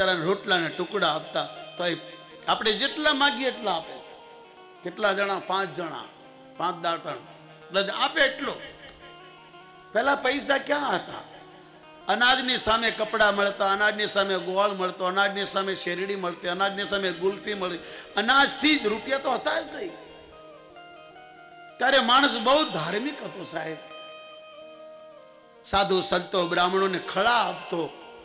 બિચારાને રોટલાને ટુકડા આપતા, તો આપણે જેટલા માગીએ એટલા આપે. કેટલા જણા? 5 જણા, 5 દાંતણ આપે એટલો. પેલા પૈસા ક્યાં હતા? અનાજની સામે કપડાં મળતા, અનાજની સામે ગોળ મળતો, અનાજની સામે શેરડી મળતી, અનાજની સામે ગુલફી મળતી. અનાજથી જ રૂપિયા તો હતા જ નહીં. ત્યારે માણસ બહુ ધાર્મિક હતો સાહેબ. સાધુ સંતો બ્રાહ્મણોને ખળા આપતો,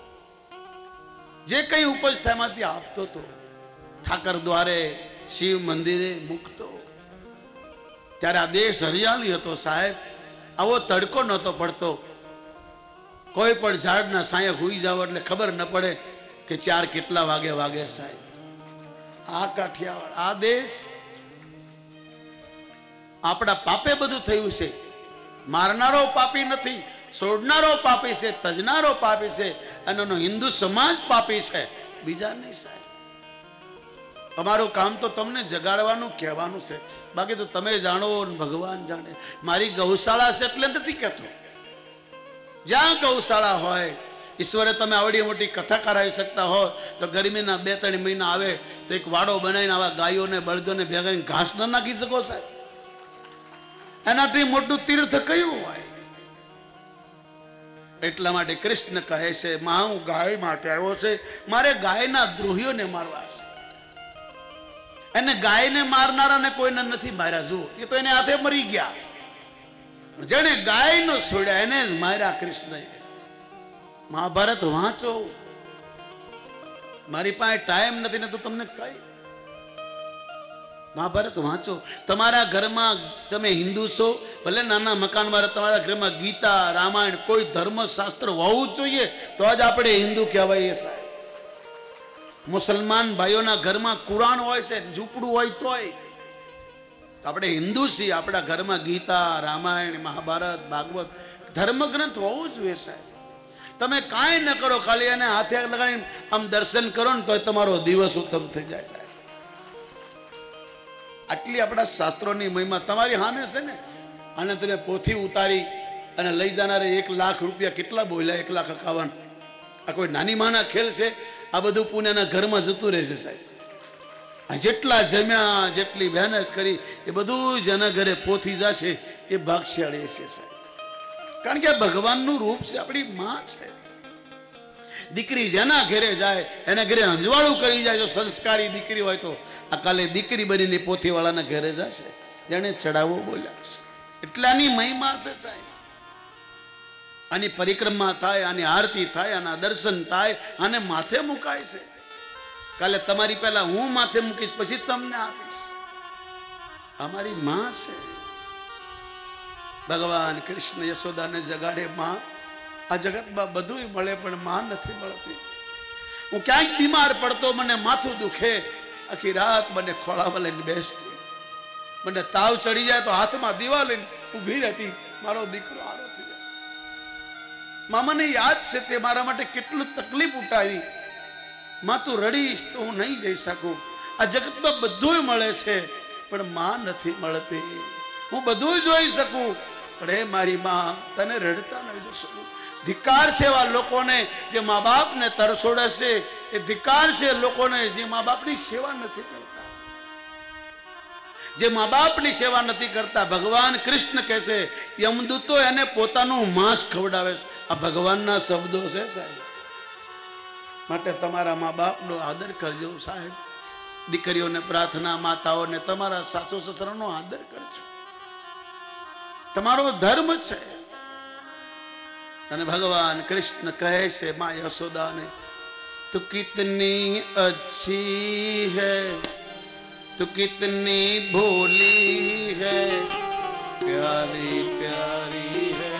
જે કઈ ઉપજ થાય એમાંથી આપતો હતો. ઠાકર દ્વારે, શિવ મંદિરે મૂકતો. ત્યારે આ દેશ હરિયાળી હતો સાહેબ. આવો તડકો નહોતો પડતો. કોઈ પણ ઝાડના સાયે હુઈ જાવ એટલે ખબર ન પડે કે 4 કેટલા વાગે વાગે સાહેબ. આ કાઠિયાવાડ, આ દેશ આપણા પાપે બધું થયું છે. મારનારો પાપી નથી, છોડનારો પાપી છે, તજનારો પાપી છે, અને એનો હિન્દુ સમાજ પાપી છે, બીજા નહીં સાહેબ. અમારું કામ તો તમને જગાડવાનું, કહેવાનું છે. બાકી તો તમે જાણો, ભગવાન જાણે. મારી ગૌશાળા છે એટલે નથી કહેતો. જ્યાં ગૌશાળા હોય, ઈશ્વરે તમે આવડી મોટી કથા કરાવી શકતા હોય તો ગરમીના 2-3 મહિના આવે તો એક વાડો બનાવીને આવા ગાયોને બળદોને ભેગા કરીને ઘાસ ન નાખી શકો સાહેબ? એનાથી મોટું તીર્થ કયું હોય? એટલા માટે કૃષ્ણ કહે છે, માં હું ગાય માટે આવ્યો છે, મારે ગાયના દ્રોહીઓને મારવા છે. એને ગાયને મારનારાને કોઈને નથી માર્યા. જુઓ, એ તો એને હાથે મરી ગયા. જેને ગાય નો છોડ્યા એને જ માર્યા કૃષ્ણએ. મહાભારત વાંચો. મારી પાસે ટાઈમ નથી ને તો તમને કઈ. મહાભારત વાંચો. તમારા ઘરમાં, તમે હિન્દુ છો ભલે નાના મકાનમાં, તમારા ઘરમાં ગીતા, રામાયણ, કોઈ ધર્મશાસ્ત્ર હોવું જોઈએ તો જ આપણે હિન્દુ કહેવાય સાહેબ. મુસલમાન ભાઈઓના ઘરમાં કુરાન હોય છે, ઝૂંપડું હોય તોય આપણે હિન્દુ છીએ. આપણા ઘરમાં ગીતા, રામાયણ, મહાભારત, ભાગવત ધર્મ ગ્રંથ હોવું જોઈએ સાહેબ. તમે કાંઈ ન કરો, ખાલી એને હાથે લગાવીને આમ દર્શન કરો ને તો તમારો દિવસ ઉત્તમ થઈ જાય સાહેબ. આટલી આપણા શાસ્ત્રોની મહિમા તમારી સામે છે ને. અને તમે પોથી ઉતારી અને લઈ જનારે 1 લાખ રૂપિયા કેટલા બોલ્યા? 1,51,000. આ કોઈ નાની માના ખેલ છે? આ બધું પુણ્યના ઘરમાં જતું રહેશે સાહેબ. જેટલા જમ્યા, જેટલી મહેનત કરી, એ બધું જેના ઘરે પોથી જશે એ ભાગશાળી છે સાહેબ. કારણ કે ભગવાનનું રૂપ છે, આપણી માં છે. દીકરી જેના ઘરે જાય એના ઘરે અંજવાળું કરી જાય. જો સંસ્કારી દીકરી હોય તો આ કાલે દીકરી બનીને પોથીવાળાના ઘરે જશે, જેને ચડાવો બોલ્યા છે. એટલાની મહિમા છે સાહેબ. આની પરિક્રમા થાય, આની આરતી થાય, આના દર્શન થાય, આને માથે મુકાય છે. કાલે તમારી પહેલા હું માથે મૂકીશ, પછી તમને આપીશ. અમારી માં છે. ભગવાન કૃષ્ણ યશોદાને જગાડે માં. આ જગતમાં બધું મળે પણ માં નથી મળતી. હું ક્યાંક બીમાર પડતો, મને માથું દુખે, આખી રાત મને ખોળામાં લઈને બેસતી. મને તાવ ચડી જાય તો હાથમાં દીવા લઈને ઊભી રહેતી, મારો દીકરો હારો થઈ જાય. મામાને યાદ છે તે મારા માટે કેટલું તકલીફ ઉઠાવી. માં તું રડીશ તો હું નહીં જઈ શકું. આ જગતમાં બધું મળે છે પણ માં નથી મળતી. હું બધું જોઈ શકું પણ હે મારી માં, તને રડતા નહીં જોઈ શકું. ધિક્કાર છે એવા લોકોને જે મા બાપને તરછોડે છે. એ ધિક્કાર છે લોકોને જે મા બાપની સેવા નથી કરતા. જે મા બાપની સેવા નથી કરતા. ભગવાન કૃષ્ણ કહે છે, યમદૂતો એને પોતાનું માંસ ખવડાવે છે. આ ભગવાનના શબ્દો છે સાહેબ. માટે તમારા મા બાપનો આદર કરજો સાહેબ. દીકરીઓને પ્રાર્થના, માતાઓને તમારા સાસુ સસરાનો આદર કરજો. તમારો ધર્મ છે. અને ભગવાન કૃષ્ણ કહે છે માં યશોદાને, તું કિતની અચ્છી હૈ, તું કિતની ભોલી હૈ, પ્યારી પ્યારી હૈ.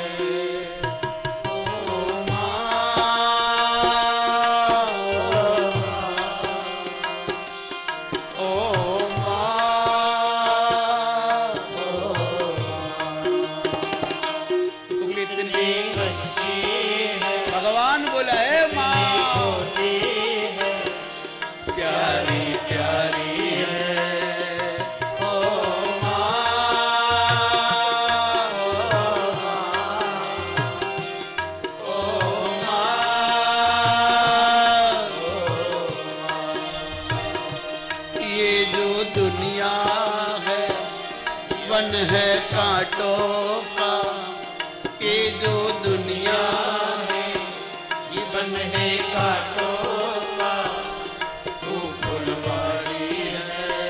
बन है कांटों का, ये जो दुनिया है ये बन है कांटों का, तू फुलवारी है।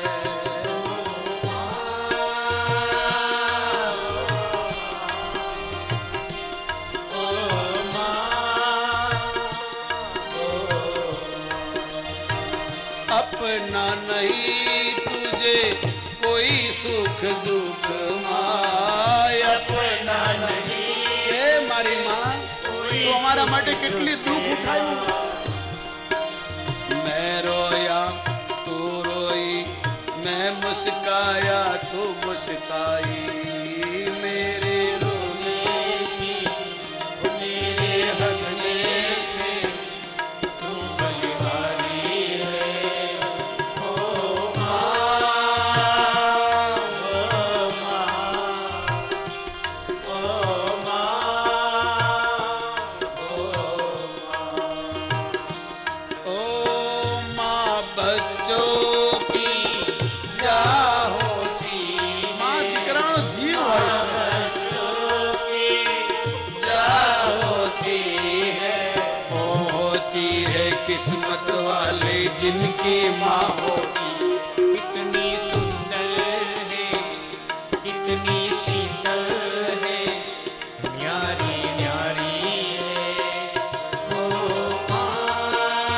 ओ माँ, अपना नहीं तुझे कोई सुख दुख माँ, अपना नहीं। ये मारी माँ तो हमारा माटे कितनी दुख उठाई। मैं रोया तू रोई, मैं मुस्काया तू मुस्काई, मेरे रोने की मेरे हंसने से तू बलिहारी है। ओ माँ, ओ माँ, ओ माँ, ओ माँ बच्चों की क्या होती, माँ दीकरानो जीव હોય છે, क्या होती है। होती है किस्मत वाले जिनकी माँ होती। कितनी सुंदर है, कितनी शीतल है, न्यारी न्यारी है। ओ माँ,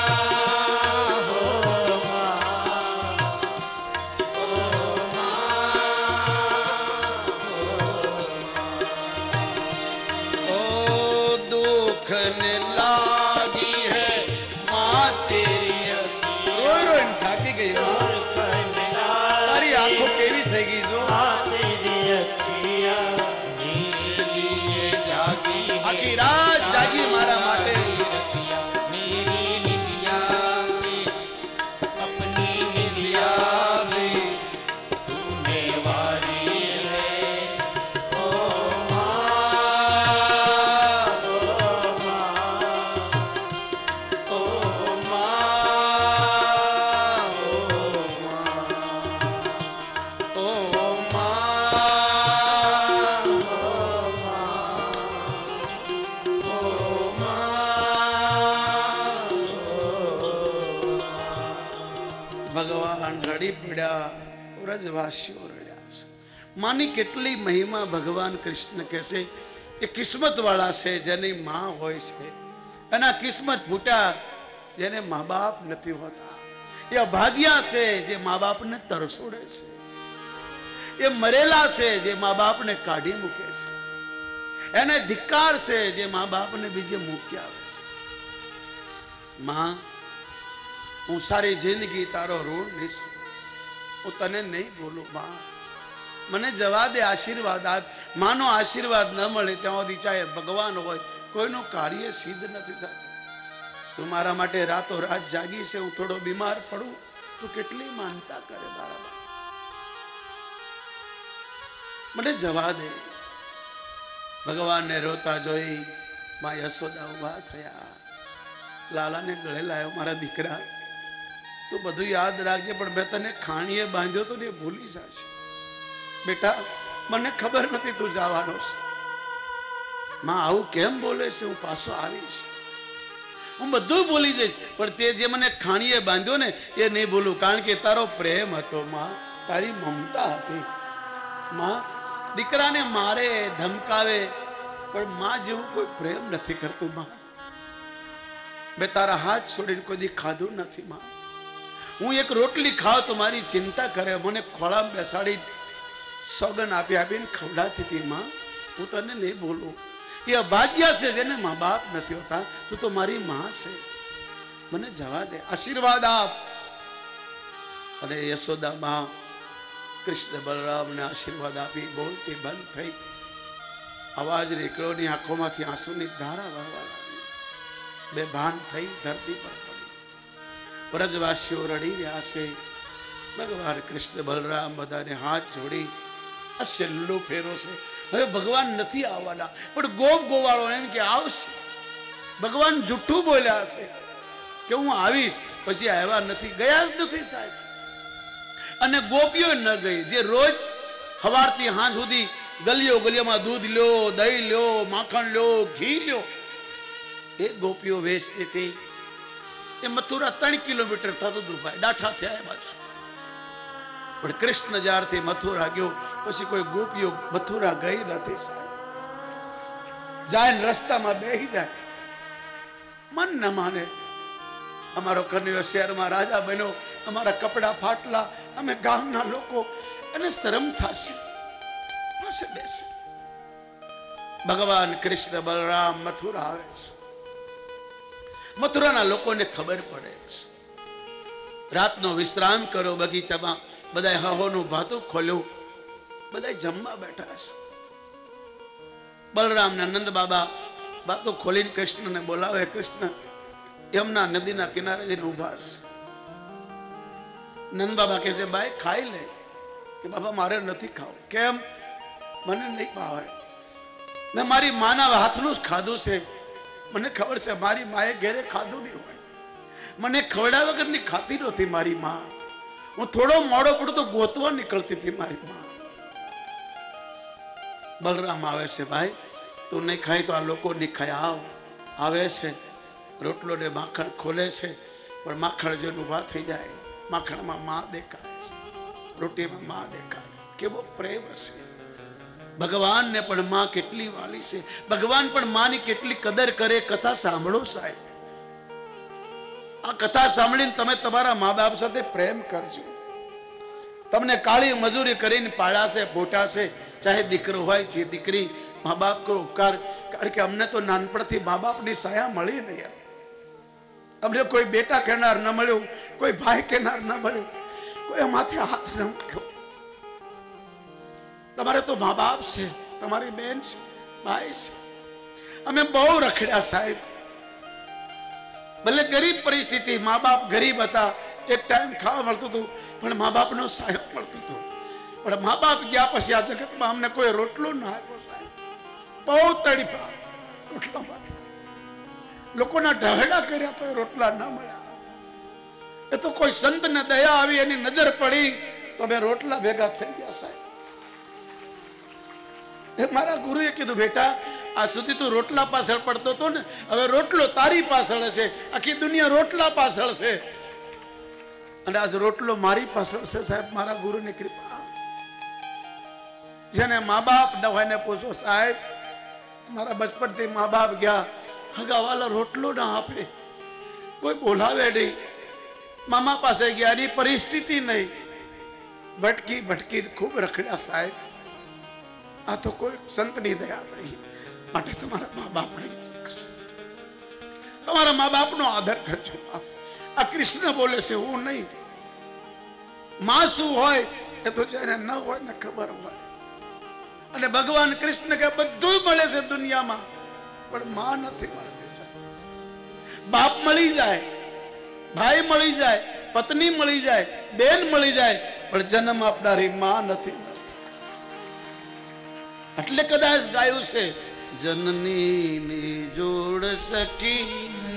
ओ माँ, ओ माँ, ओ दुख ने लागी है माँ तेरी अखी। रोई रोई થાકી ગઈ माँ, તારી આંખો કેવી થઈ ગઈ જો ये जागी, આખી રાત જાગી મારા માટે। मेरी निदिया में, अपनी निदिया दिया भी तूने वारी है। ओ माँ, ओ माँ, ओ माँ, ओ माँ, ભગવાન રડી પડ્યા, વ્રજવાસીઓ રડ્યા છે। માની કેટલી મહિમા ભગવાન કૃષ્ણ કહેશે એ કિસ્મત વાળા છે જેની માં હોય છે, એના કિસ્મત ફૂટ્યા જેને મા બાપ નથી હોતા। એ અભાગ્યા છે જે મા બાપને તરસોડે છે, એ મરેલા છે જે મા બાપને કાઢી મૂકે છે, એને ધિક્કાર છે જે મા બાપને બીજે મૂકી આવે છે। માં હું સારી જિંદગી તારો ઋણ નહીં, હું તને નહીં બોલું માં, મને જવા દે, આશીર્વાદ આપ। માનો આશીર્વાદ ન મળે ત્યાં સુધી ચાહે ભગવાન હોય કોઈનું કાર્ય સિદ્ધ નથી થતું। તું મારા માટે રાતો રાત જાગી છે, હું થોડો બીમાર પડું તું કેટલી માનતા કરે મારા માટે, મને જવા દે। ભગવાનને રોતા જોઈ માં યશોદા ઉભા થયા, લાલાને ગળે લાયો, મારા દીકરા તું બધું યાદ રાખજે, પણ મેં તને ખાણીએ બાંધ્યો તો ને ભૂલી જશે બેટા, મને ખબર નથી તું જવાનો છે। માં આવું કેમ બોલે છે, હું પાછો આવીશ, હું બધું ભૂલી જઈશ, પણ તે જે મને ખાણીએ બાંધ્યો ને એ નહીં ભૂલું, કારણ કે તારો પ્રેમ હતો માં, તારી મમતા હતી માં। દીકરાને મારે ધમકાવે પણ માં જેવું કોઈ પ્રેમ નથી કરતું માં। મેં તારા હાથ છોડીને કોઈ દી ખાધું નથી માં। હું એક રોટલી ખાવ તો મારી ચિંતા કરે, મને ખોળામાં બેસાડી સોગન આપી આપીને ખવડાતી હતી માં। હું તને નહીં બોલું, એ અભાગ્ય છે જેને મા બાપ નથી હોતા, તું તો મારી માં છે, મને જવા દે, આશીર્વાદ આપ। અને યશોદા માં કૃષ્ણ બલરામને આશીર્વાદ આપી બોલતી બંધ થઈ, અવાજ નીકળ્યો ની, આંખોમાંથી આંસુની ધારા વહવા લાગી, બેભાન થઈ ધરતી પર પડી। વ્રજવાસીઓ રડી રહ્યા છે, ભગવાન કૃષ્ણ બલરામ બધાને હાથ જોડી આ છેલ્લો ફેરો છે, હવે ભગવાન નથી આવવાના, પણ ગોપ ગોવાળો એમ કે આવશે। ભગવાન જુઠ્ઠું બોલ્યા છે કે હું આવીશ, પછી આવ્યા નથી, ગયા જ નથી સાહેબ। અને ગોપીઓ ન ગઈ, જે રોજ સવારથી સાંજ સુધી ગલીઓ ગલીઓમાં દૂધ લ્યો, દહીં લ્યો, માખણ લ્યો, ઘી લ્યો. એ ગોપીઓ વેચતી હતી. એ મથુરા 3 કિલોમીટર થતું હતું ભાઈ, ડાઠા થયા એ બાજુ. પણ કૃષ્ણ જ્યારથી મથુરા ગયો પછી કોઈ ગોપીઓ મથુરા ગઈ નથી. જાય ને રસ્તામાં બેસી જાય, મન ન માને. અમારો કન્યો શહેરમાં રાજા બન્યો, અમારા કપડા ફાટલા, અમે ગામના લોકો, અને શરમ થશે, પાસે બેસે. ભગવાન કૃષ્ણ બલરામ મથુરા આવે છે. મથુરાના લોકોને ખબર પડે છે. રાતનો વિશ્રામ કરો બગીચામાં, બધા હહોનું ભાતું ખોલ્યું, બધા જમવા બેઠા છે. બલરામ ના નંદ બાબા ભાતું ખોલીને કૃષ્ણને બોલાવે. કૃષ્ણ યમુના નદીના કિનારે જઈને ઉભા છે. નંદ બાબા કહે છે, ભાઈ ખાઈ લે. કે બાબા મારે નથી ખાવું. કેમ? મને નહીં ભાવે. મેં મારી માના હાથનું જ ખાધું છે. મને ખબર છે મારી માએ ઘેરે ખાધું નહીં હોય. મને ખવડાવ્યા વગરની ખાતી નહોતી મારી માં. હું થોડો મોડો પડતો ગોતવા નીકળતી હતી મારી માં. બલરામ આવે છે, ભાઈ તું નહીં ખાય તો આ લોકો નહીં ખાય. આવે છે, રોટલો ને માખણ ખોલે છે, પણ માખણ જોઈને ઊભા થઈ જાય. માખણમાં માં દેખાય છે, રોટીમાં માં દેખાય. કેવો પ્રેમ હશે. ભગવાનને પણ માં કેટલી વાલી છે. ભગવાન પણ માની કેટલી કદર કરે. કથા સાંભળો સાહેબ. આ કથા સાંભળીને તમે તમારા મા બાપ સાથે પ્રેમ કરજો. તમને કાળી મજૂરી કરીને પાળાશે, પોટાશે, ચાહે દીકરો હોય કે દીકરી. મા બાપ કો ઉપકાર. કારણ કે અમને તો નાનપણથી મા બાપની સાયા મળી નહીં. અમને કોઈ બેટા કહેનાર ન મળ્યું, કોઈ ભાઈ કહેનાર ન મળ્યું, કોઈ માથે હાથ ન મૂક્યો. તમારે તો મા બાપ છે, તમારી બેન છે, ભાઈ છે. અમે બહુ રખડ્યા સાહેબ. ભલે ગરીબ પરિસ્થિતિ, મા બાપ ગરીબ હતા, એક ટાઈમ ખાવા મળતું હતું, પણ મા બાપનો સાયો મળતો હતો. પણ મા બાપ ગયા પછી આ જગતમાં અમને કોઈ રોટલો ના આપ્યો સાહેબ. બહુ તડપા રોટલા માટે. લોકોના ઢહડા કર્યા તો રોટલા ના મળ્યા. એ તો કોઈ સંતને દયા આવી, એની નજર પડી તો અમે રોટલા ભેગા થઈ ગયા સાહેબ. એ મારા ગુરુએ કીધું, બેટા આજ સુધી તું રોટલા પાછળ પડતો હતો ને, હવે રોટલો તારી પાછળ છે. આખી દુનિયા રોટલા પાછળ છે, અને આજ રોટલો મારી પાછળ છે સાહેબ. મારા ગુરુની કૃપા. જેને મા બાપ ન હોય ને પૂછો સાહેબ. મારા બચપનથી મા બાપ ગયા, હગાવાલા રોટલો ના આપે, કોઈ બોલાવે નહીં. મામા પાસે ગયા, એની પરિસ્થિતિ નહીં. ભટકી ભટકી ખૂબ રખડ્યા સાહેબ. આ તો કોઈ સંતની દયા નહીં. માટે તમારા મા બાપને, તમારા મા બાપનો આદર કરજો. આ કૃષ્ણ બોલે છે, હું નહીં. માં શું હોય એ તો જેને ન હોય ને ખબર હોય. અને ભગવાન કૃષ્ણ કે બધું મળે છે દુનિયામાં, પણ માં નથી મળતી. બાપ મળી જાય, ભાઈ મળી જાય, પત્ની મળી જાય, બેન મળી જાય, પણ જન્મ આપનારી માં નથી. એટલે કદાચ ગાયું છે, જનની ની જોડ સકી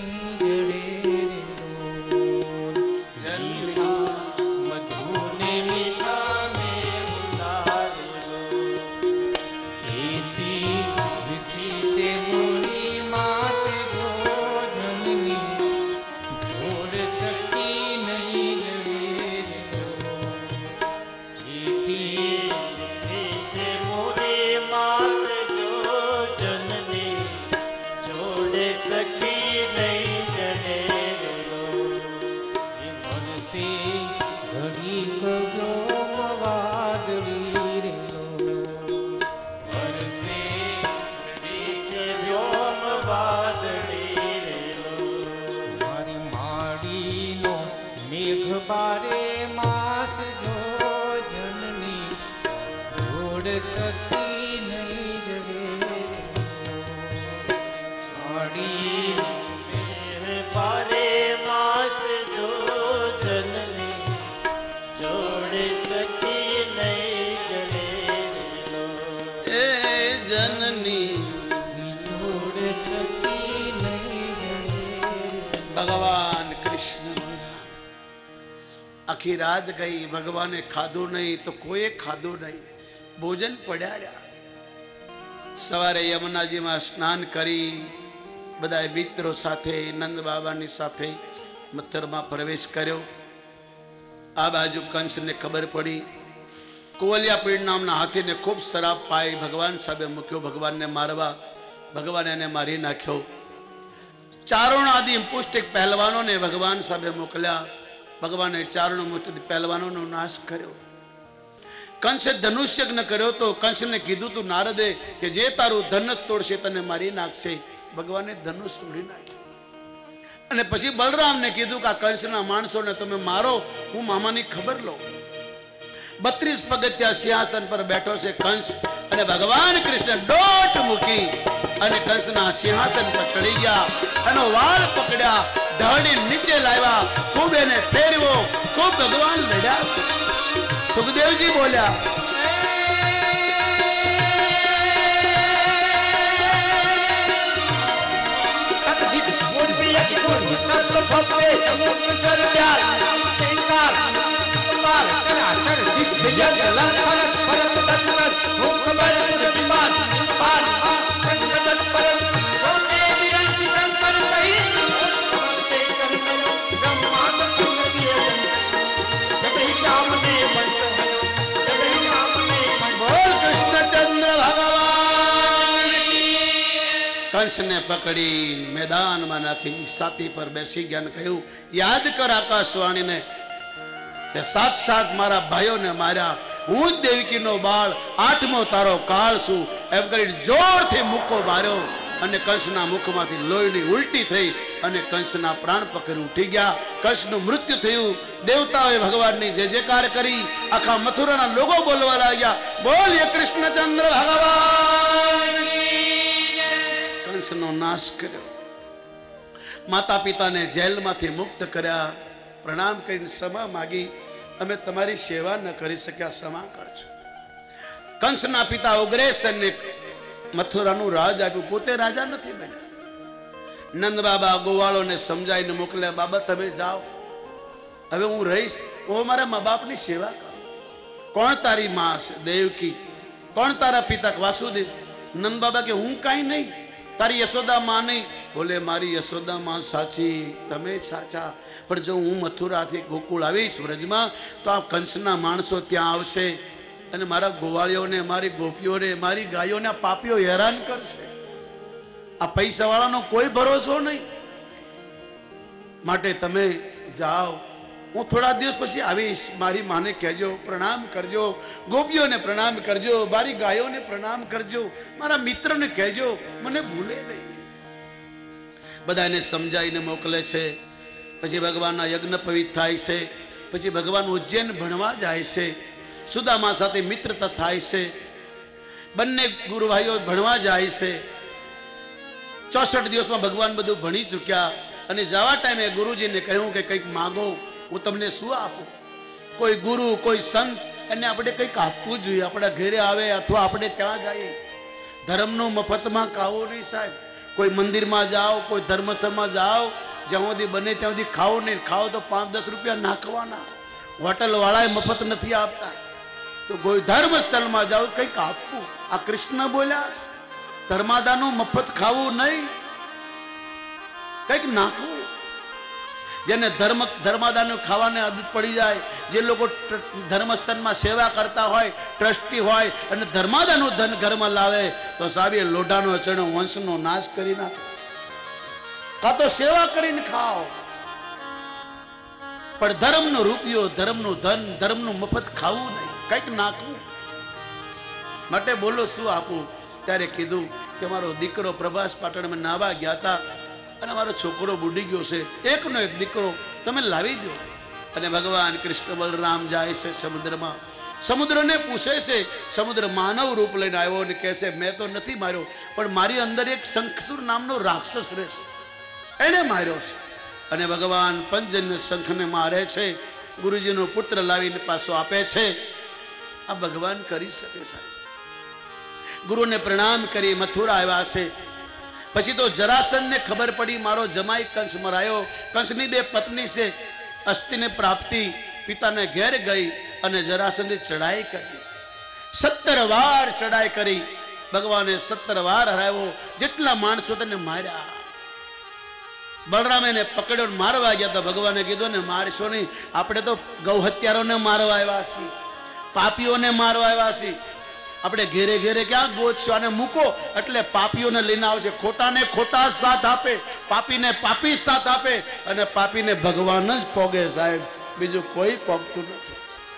ભગવાન કૃષ્ણ. આખી રાત ગઈ, ભગવાને ખાધું નહીં તો કોઈએ ખાધું નહીં. ભોજન પડ્યા રહ્યા. સવારે યમુનાજીમાં સ્નાન કરી બધા મિત્રો સાથે નંદ બાબાની સાથે મથરમાં પ્રવેશ કર્યો. આ બાજુ કંસને ખબર પડી કુવલિયા પીડ નામના હાથીને ખૂબ શરાબ પાઈ ભગવાન સાહેબે મૂક્યો ભગવાનને મારવા. ભગવાન એને મારી નાખ્યો. ચારણ આદિ પુષ્ટિક પહેલવાનોને ભગવાન સાહેબે મોકલ્યા. ભગવાને ચારણ મુષ્ટિક પહેલવાનોનો નાશ કર્યો. કંસે ધનુષ્યજ્ઞ કર્યો તો કંસને કીધું તું નારદે કે જે તારું ધનુષ તોડશે તને મારી નાખશે. ભગવાને ધનુષ તોડી નાખ્યું. અને પછી બલરામને કીધું કે આ કંસના માણસોને તમે મારો, હું મામાની ખબર લઉં. 32 પગથિયા સિંહાસન પર બેઠો છે કંસ અને ભગવાન કૃષ્ણ દોટ મૂકી અને કંસના સિંહાસન પર ચડી ગયા. એનો વાળ પકડ્યા, ઢળી નીચે લાવ્યા, ખૂબ એને ફેરવો, ખૂબ ભગવાન લડ્યા છે. સુખદેવજી બોલ્યા કંસને પકડી મેદાનમાં નાખી છાતી પર બેસી ગયા. કહ્યું યાદ કર આકાશવાણીને તે 7 મારા ભાઈઓને માર્યા. હું જ દેવકીનો બાળ, 8મો તારો કાળ છું. એમ કરી જોરથી મુક્કો માર્યો અને કંસના મુખમાંથી લોહીની ઉલટી થઈ અને કંસના પ્રાણ પકડી ઉઠી ગયા. કંસનું મૃત્યુ થયું. દેવતાઓએ ભગવાનની જય જયકાર કરી. આખા મથુરાના લોકો બોલવા લાગ્યા બોલીએ કૃષ્ણચંદ્ર ભગવાન. કંસનો નાશ કર્યો. માતા પિતાને જેલમાંથી મુક્ત કર્યા. પ્રણામ કરીને ક્ષમા માગી. અમે તમારી સેવા ન કરી શક્યા, ક્ષમા કરજો. કંસના પિતા ઉગ્રેસનને મથુરાનું રાજ આપ્યું. પોતે રાજા નથી બન્યા. નંદ બાબા ગોવાળોને સમજાવીને મોકલ્યા બાબા તમે જાઓ, હવે હું રહીશ, હું મારા મા બાપની સેવા કરું. કોણ તારી માં છે? દેવકી. કોણ તારા પિતા? વાસુદેવ. નંદ બાબા કે હું કાંઈ નહીં, તારી યશોદા માં નહીં. બોલે મારી યશોદા માં સાચી, તમે સાચા, પણ જો હું મથુરાથી ગોકુળ આવીશ વ્રજમાં તો આ કંસના માણસો ત્યાં આવશે અને મારા ગોવાળીઓને, મારી ગોપીઓને, મારી ગાયોને પાપીઓ હેરાન કરશે. આ પૈસાવાળાનો કોઈ ભરોસો નહીં. માટે તમે જાઓ, હું થોડા દિવસ પછી આવીશ. મારી માને કહેજો, પ્રણામ કરજો, ગોપીઓને પ્રણામ કરજો, મારી ગાયોને પ્રણામ કરજો, મારા મિત્રને કહેજો, મને ભૂલે નહીં. બધાને સમજાવીને મોકલે છે. પછી ભગવાનના યજ્ઞ પવિત્ર થાય છે. પછી ભગવાન ઉજ્જૈન ભણવા જાય છે. સુદામા સાથે મિત્રતા થાય છે. બંને ગુરુભાઈઓ ભણવા જાય છે. 64 દિવસમાં ભગવાન બધું ભણી ચૂક્યા અને જવા ટાઈમે ગુરુજીને કહ્યું કે કંઈક માગો, હું તમને શું આપું. કોઈ ગુરુ, કોઈ સંત, એને આપણે કંઈક આપવું જોઈએ. આપણા ઘરે આવે અથવા આપણે ત્યાં જઈએ. ધર્મનું મફતમાં ખાવો નહીં સાહેબ. કોઈ મંદિરમાં જાઓ, કોઈ ધર્મસ્થળમાં જાઓ, જ્યાં સુધી બને ત્યાં સુધી ખાઓ નહીં. ખાઓ તો 5-10 રૂપિયા નાખવાના. હોટલ વાળાએ મફત નથી આપતા. તો કોઈ ધર્મસ્થળમાં જાઓ, કંઈક આપવું. આ કૃષ્ણ બોલ્યા ધર્માદાનું મફત ખાવું નહીં, કંઈક નાખવું. જેને ધર્માદાનું ખાવાને આદત પડી જાય, જે લોકો ધર્મસ્થાનમાં સેવા કરતા હોય, ટ્રસ્ટી હોય અને ધર્માદાનું ધન ઘરમાં લાવે તો સાહેબ એ લોઢાનો અચણો વંશનો નાશ કરી નાખે. કાં તો સેવા કરીને ખાઓ, પણ ધર્મનો રૂપિયો, ધર્મનું ધન, ધર્મનું મફત ખાવું નહીં, કંઈક નાખવું. માટે બોલો શું આપું? ત્યારે કીધું કે મારો દીકરો પ્રભાસ પાટણમાં નાવા ગયા હતા અને મારો છોકરો બુડી ગયો છે, એકનો એક દીકરો તમે લાવી દો. અને ભગવાન કૃષ્ણ બલરામ જાય છે સમુદ્રમાં. સમુદ્રને પૂછે છે. સમુદ્ર માનવ રૂપ લઈને આવ્યો અને કહે છે મેં તો નથી માર્યો, પણ મારી અંદર એક શંખસુર નામનો રાક્ષસ રહે છે, એને માર્યો છે. અને ભગવાન પંજન્ય શંખને મારે છે. ગુરુજીનો પુત્ર લાવીને પાછો આપે છે. આ ભગવાન કરી શકે સાહેબ. ગુરુને પ્રણામ કરી મથુરા આવ્યા છે. પછી તો જરાસંધને ખબર પડી મારો જમાઈ કંસ મરાયો. કંસની 2 પત્ની છે. અસ્થિને પ્રાપ્તિ પિતાને ઘેર ગઈ અને જરાસંધે ચડાઈ કરી. 17 વાર ચડાઈ કરી ભગવાને 17 વાર હરાવ્યો જેટલા માણસો તેને માર્યા બલરામે એને પકડ્યો મારવા ગયા તો ભગવાને કીધું ને મારશો નહીં આપણે તો ગૌ હત્યારોને મારવા આવ્યા છીએ પાપીઓને મારવા આવ્યા છીએ આપણે ઘેરે ઘેરે ક્યાં ગોતશો અને મૂકો એટલે પાપીઓને લઈને આવશે ખોટાને ખોટા સાથ આપે પાપીને પાપી સાથ આપે અને પાપીને ભગવાન જ પોગે સાહેબ બીજું કોઈ પોગતું નથી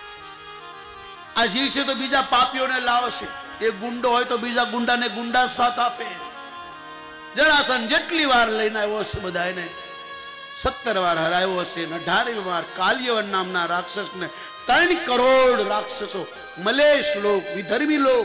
આ જીવ છે તો બીજા પાપીઓને લાવશે એ ગુંડો હોય તો બીજા ગુંડાને ગુંડા સાથ આપે જરાસન જેટલી વાર લઈને આવ્યો છે બધાને 17 વાર હરાવ્યો છે 18મી વાર કાલ્યવન નામના રાક્ષસને 3 કરોડ રાક્ષસો મલેશ લોક વિધર્મી લોક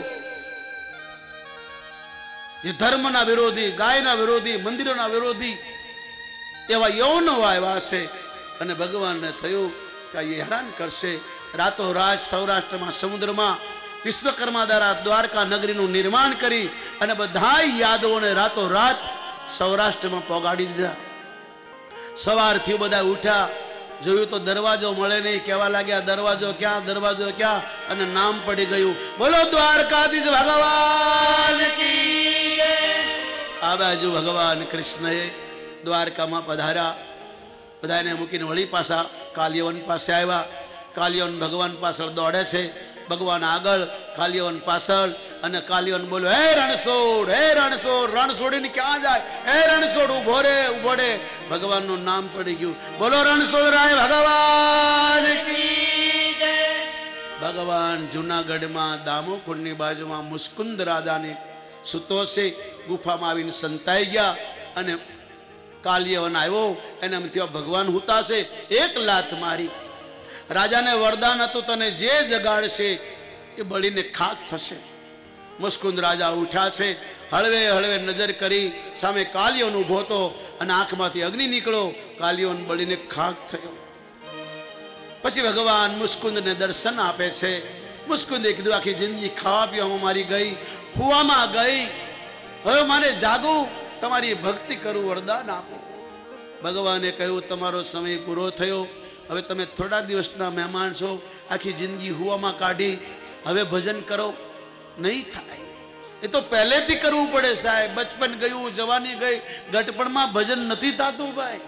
જે ધર્મના વિરોધી ગાયના વિરોધી મંદિરોના વિરોધી એવા યૌનો આવ્યા છે અને ભગવાનને થયું કે એ હેરાન કરશે રાતોરાત સૌરાષ્ટ્રમાં સમુદ્રમાં વિશ્વકર્મા દ્વારા દ્વારકા નગરીનું નિર્માણ કરી અને બધા યાદવોને રાતોરાત સૌરાષ્ટ્રમાં પોગાડી દીધા સવારથી બધા ઉઠ્યા જોયું તો દરવાજો મળે નહીં કહેવા લાગ્યા દરવાજો ક્યાં અને નામ પડી ગયું બોલો દ્વારકાધીશ ભગવાન કી આ બાજુ ભગવાન કૃષ્ણએ દ્વારકામાં પધાર્યા બધાને મૂકીને વળી પાછા કાલ્યવન પાસે આવ્યા કાલ્યવન ભગવાન પાછળ દોડે છે ભગવાન આગળ કાલ્યવન પાછળ અને કાલ્યવન બોલ્યો હે રણછોડ રણ છોડીને ક્યાં જાય હે રણછોડ ઉભો રે ભગવાનનું નામ પડી ગયું બોલો રણછોડ રાય ભગવાન કી જય ભગવાન જુનાગઢમાં દામોકુંડની બાજુમાં મુસ્કુંદ રાજાની સુતો છે ગુફામાં આવીને સંતાઈ ગયા અને કાલ્યવન આવ્યો એને ત્યાં ભગવાન હુતાશે એક લાત મારી રાજાને વરદાન હતું તને જે જગાડશે એ બળીને ખાક થશે મુસ્કુંદ રાજા ઉઠ્યા છે હળવે હળવે નજર કરી સામે કાલ્યવન ઊભો હતો અને આંખમાંથી અગ્નિ નીકળ્યો કાલ્યવન બળીને ખાક થયો પછી ભગવાન મુસ્કુંદને દર્શન આપે છે મુસ્કુંદે કીધું આખી જિંદગી ખાવા પીવામાં મારી ગઈ કૂવામાં ગઈ હવે મારે જાગું તમારી ભક્તિ કરું વરદાન આપો ભગવાને કહ્યું તમારો સમય પૂરો થયો હવે તમે થોડા દિવસના મહેમાન છો આખી જિંદગી હુવામાં કાઢી હવે ભજન કરો નહીં થાય એ તો પહેલેથી કરવું પડે સાહેબ બચપન ગયું જવાની ગઈ ગટપણમાં ભજન નથી થતું ભાઈ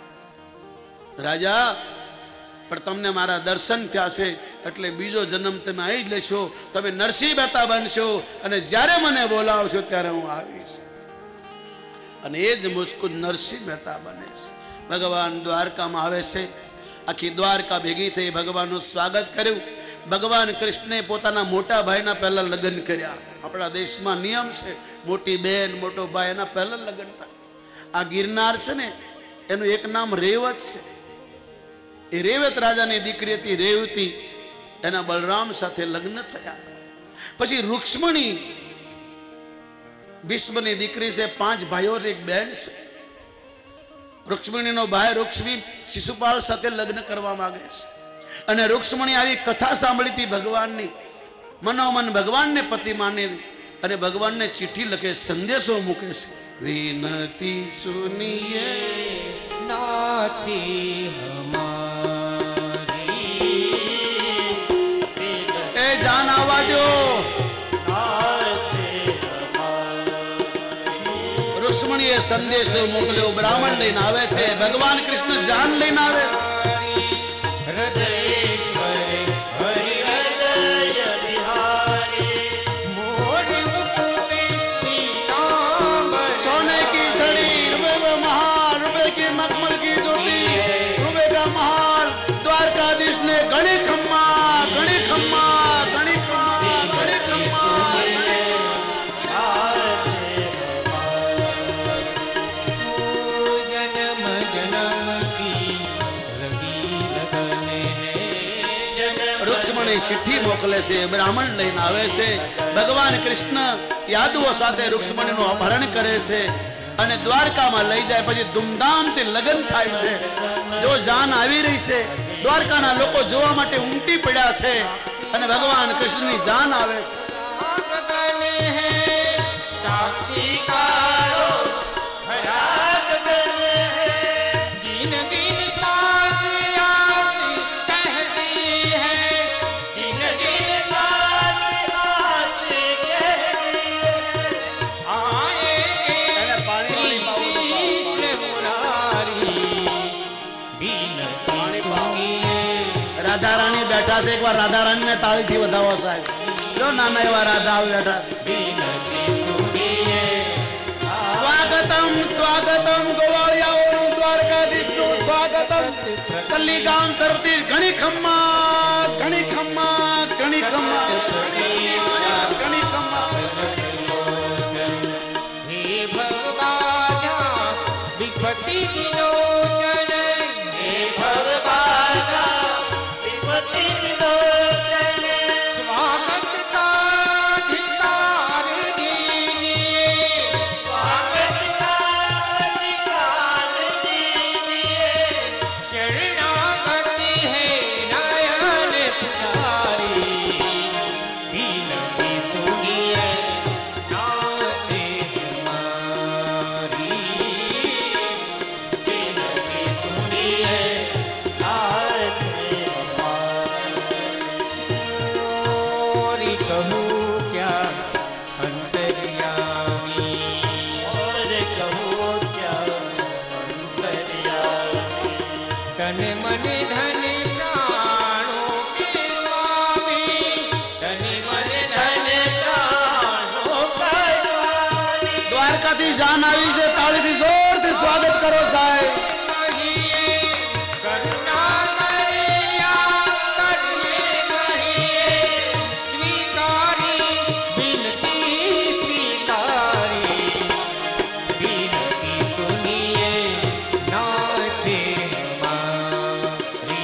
રાજા પણ તમને મારા દર્શન થયા છે એટલે બીજો જન્મ તમે આવી જ લેશો તમે નરસિંહ મહેતા બનશો અને જ્યારે મને બોલાવશો ત્યારે હું આવીશ અને એ જ મુસ્કુંદ નરસિંહ મહેતા બને છે ભગવાન દ્વારકામાં આવે છે આખી દ્વારકા ભેગી થઈ ભગવાનનું સ્વાગત કર્યું ભગવાન કૃષ્ણે પોતાના મોટા ભાઈના પહેલા લગ્ન કર્યા આપણા દેશમાં નિયમ છે મોટી બેન મોટો ભાઈ એના પહેલા લગ્ન થાય આ ગિરનાર છે ને એનું એક નામ રેવત છે એ રેવત રાજાની દીકરી હતી રેવતી એના બલરામ સાથે લગ્ન થયા પછી રૂક્ષ્મણી ભીષ્મની દીકરી છે 5 ભાઈઓ એક બેન છે રૂક્ષ્મણીનો ભાઈ રૂક્ષ્મી શિશુપાલ સાથે લગ્ન કરવા માંગે છે અને રૂક્ષ્મણી આવી કથા સાંભળી હતી ભગવાનની મનોમન ભગવાનને પતિ માની અને ભગવાનને ચિઠ્ઠી લખે સંદેશો મૂકે છે વિનતી સુનિએ નાથી હમારી એ જાન આવવા દો રૂક્ષ્મણીએ સંદેશો મોકલ્યો બ્રાહ્મણ લઈને આવે છે ભગવાન કૃષ્ણ જાન લઈને આવે सोने की छड़ी रुपए का महाल रुपए की मखमल की ज्योति रुपए का महाल द्वारकाधीश ने घड़ी खम्मा घड़ी खम्मा घड़ी खम्मा घड़ी खम्मा जन्म जन्म की लगी लगने રૂક્ષ્મણી ચિઠ્ઠી મોકલે છે બ્રાહ્મણ લઈને આવે છે ભગવાન કૃષ્ણ યાદવો સાથે રૂક્ષ્મણીનું અપહરણ કરે છે અને દ્વારકામાં લઈ જાય પછી ધૂમધામથી લગ્ન થાય છે જો જાન આવી રહી છે દ્વારકાના લોકો જોવા માટે ઉમટી પડ્યા છે અને ભગવાન કૃષ્ણની જાન આવે છે साक्षी कारो भरात बने हैं दिन दिन सांस आसी कहती है दिन दिन सांस राधा रानी बैठा से एक बार राधा रानी ने ताली थी बताओ साहब जो नाना एवं राधा बैठा स्वागतम स्वागतम गोवाड़ियाओं द्वारकाधीश स्वागतम कल्ली गांव तरफती घणी खम्मा घणी खम्मा घणी खम्मा घणी खम्मा हे भगवान विपत्ति विलोचन हे भगवान विपत्ति विलोचन स्वागत का अधिकार दीजिए स्वागत का अधिकार दीजिए शरणागति है नयन पुजारी बिनती सुनिए नाते हमारी बिनती सुनिए नाते हमारी कहूँ क्या अंतर्यामी और कहूँ क्या अंतर्यामी तन मन धन प्राणों के स्वामी तन मन धन प्राणों का स्वामी द्वारकाधीश जान आई से ताली थी जोर से स्वागत करो साहब कहिए करुणा करिया करिए कहिए स्वीकारी बिनती स्वीकारी बिनती सुनिए नाते हमारी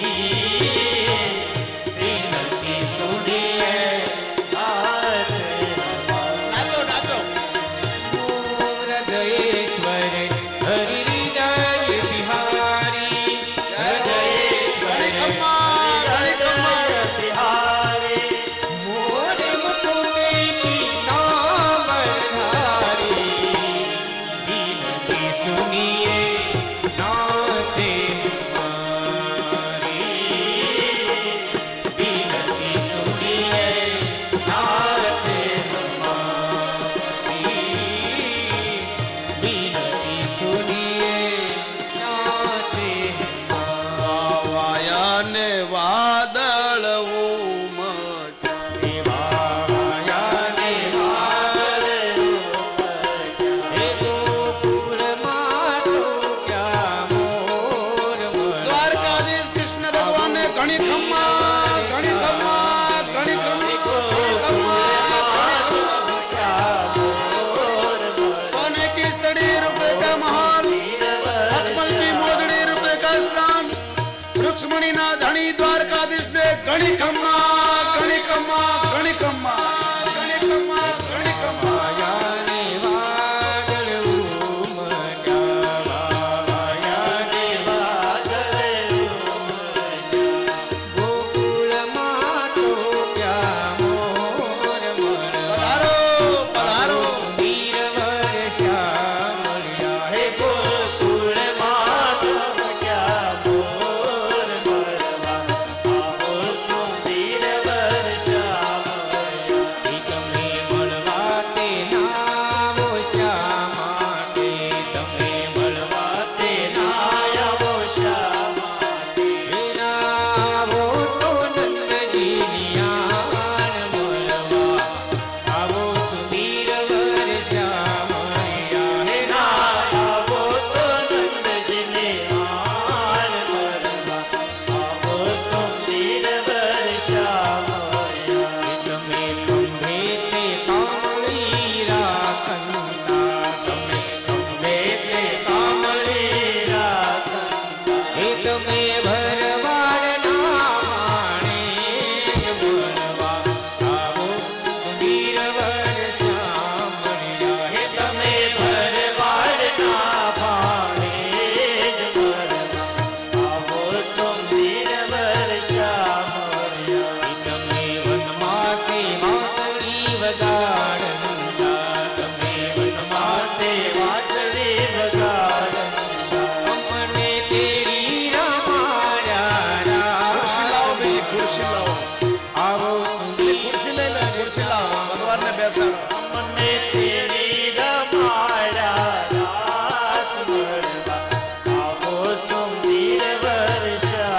बिनती सुनिए नाते नाचो नाचो हृदयेश्वर हरि हृदय बिहारी हृदयेश्वर घणी खम्मा बिहारी मोर मुकुटे पीतांबरधारी बिनती सुनिए नाते हमारी बिनती सुनिए नाते हमारी बिनती सुनिए नाते वाया ने वादळ उमट देवाया देवाल हे गोकुल मातो क्या मोर मन द्वारकाधीश कृष्ण भगवान ने घणी खम्मा घणी खम्मा घणी खम्मा सोने की सड़ी रुपए का महल अकमल की मोदड़ी रुपए का स्नान रुक्ष्मणी ना धनी द्वारकाधीश ने घणी खम्मा घणी खम्मा घणी खम्मा घणी खम्मा घणी खम्मा याने वादळ उमट्या याने वादळ उमट्या गोकुळ मातो क्या मोर मन पधारो पधारो वीरवर श्यामळ्या हे गोकुळ मातो क्या मोर मनवा आहो सुंदीरवर श्यामळ्या તમે મળવા તે નાવો શ્યામાટે તમે મળવા તે નાવો શ્યામાટે નાવો તો નંદજીની આન મળવા આવો સુધીરવર શ્યામળિયા હે નાવો તો નંદજીની આન મળવા આવો સુધીરવર શ્યામળિયા તમે ખંભે તે કામળી રાખંતા તમે ખંભે તે કામળી રાખંતા હે તમે ભરવાડના માણે મળવા આવો સુધીરવર શ્યામળિયા હે તમે ભરવાડના માણે મળવા આવો સુધીરવર શ્યામળિયા તમે વનમાતે વાંસળી વગાડતા તમે વનમાતે વાંસળી વગાડતા અમને તેરી રમાયા खुर्शी लाओ भाई खुर्शी लाओ આવો खुर्शी ले ले खुर्शी लाओ भगवान ने बैठा અમને તેરી રમાયા રાસ મળવા આવો સુંદરવર શ્યામળિયા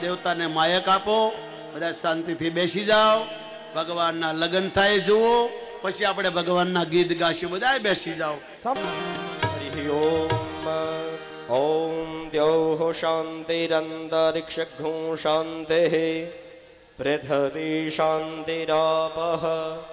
દેવતાને માયક આપો, બધા શાંતિથી બેસી જાઓ, ભગવાનના લગ્ન થાય જુઓ, પછી આપણે ભગવાનના ગીત ગાશું. બધા બેસી જાઓ. હરિ ઓમ. ઓમ દ્યૌઃ શાંતિરંતરિક્ષઘ્નું શાંતિઃ પૃથ્વી શાંતિરાપઃ